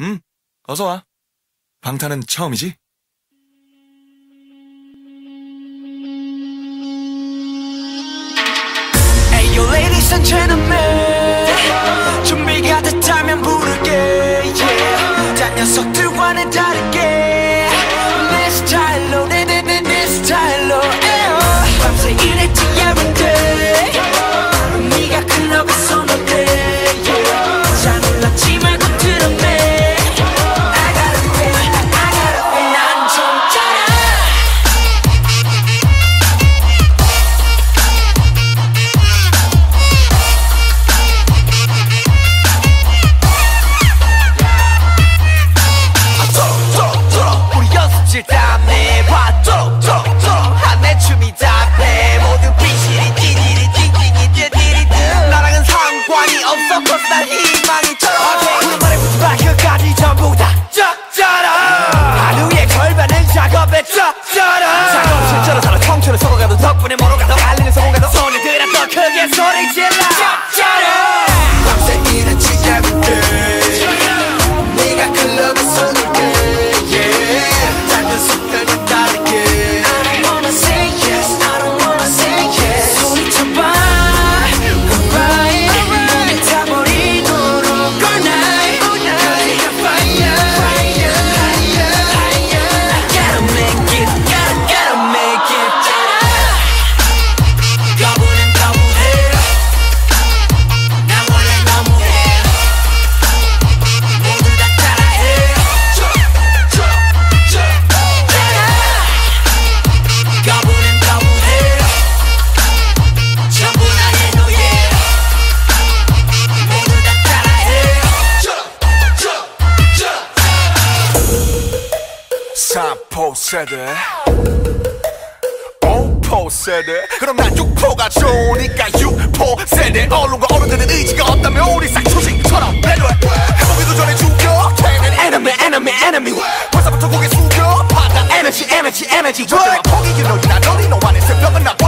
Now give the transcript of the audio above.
어서와. 방탄은 처음이지? Ayo ladies and gentlemen, 준비가 됐다면 부를게, yeah. 딴 녀석들과는 다르게 내 스타일로, 내 스타일로, 밤새 일했지 every day. 네가 클럽에서 놀래, yeah. 잘 놀랐지 말고 들었네. 땀내 봐 톡톡톡 한내 춤이 답해 모두 비실이 띠디리 띵띵이 띠디리 나랑은 상관이 없어 cause 난 희망이 저렇게 우리 말에 붙지 마 끝까지 전부 다 쩍져라 하루에 걸반은 작업에 쩍져라 작업 실제로 살아 청춘을 썩어가도 덕분에 멀어가도 알리는 성공가도 손을 들어 더 크게 소리 질러 쩍져라 밤새 일했지 everyday 네가 클럽에서 놀게 yeah 습관은 다르게 I don't wanna say yes, I don't wanna say yes 소리쳐봐 goodbye 내 타버리도록 all night 가지가 fire fire higher I gotta make it, gotta make it 거부는 거부해 난 원래 너무해 모두 다 따라해 거부는 거부해 전부 나의 노예 모두 다 따라해 3포 세대 5포 세대 그럼 난 6포가 좋으니까 6포 세대 언론과 어른들은 의지가 없다면 우리 싹초식처럼 배려해 해보기도 전에 죽여 enemy 벌써부터 고개 숙여 받아 에너지 energy 절대로 포기 you know you're not lonely no one is a